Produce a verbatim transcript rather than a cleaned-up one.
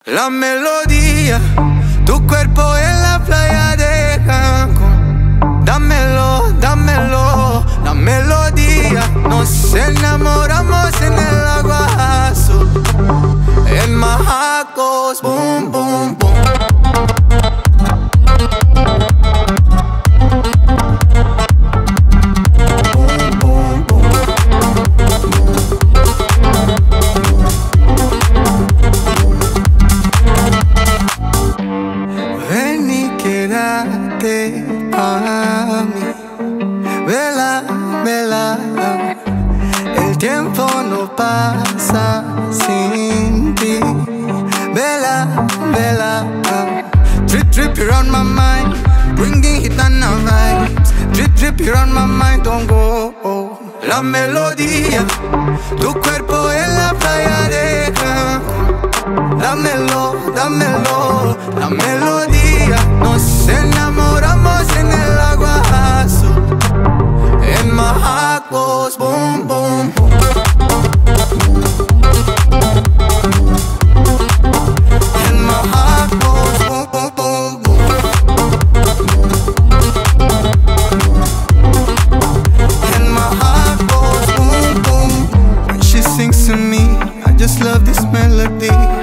La melodía, tu cuerpo en la playa de Cancún. Dámelo, dámelo, la melodía. Nos enamoramos en el agua azul. En Majacos, boom, boom, boom. Ven y quédate a mí, vela, vela. El tiempo no pasa sin ti. Vela, vela. Drip, drip, you're on my mind, bringing gitana vibes. Drip, drip, you're on my mind, don't go. La melodía, tu cuerpo en la playa de Cancún. Dámelo, dámelo, la melodía. Nos enamoramos en el agua azul. En Majacos, boom, boom, boom. En Majacos, boom, boom, boom, boom. En Majacos, boom, boom. When she sings to me, I just love this melody.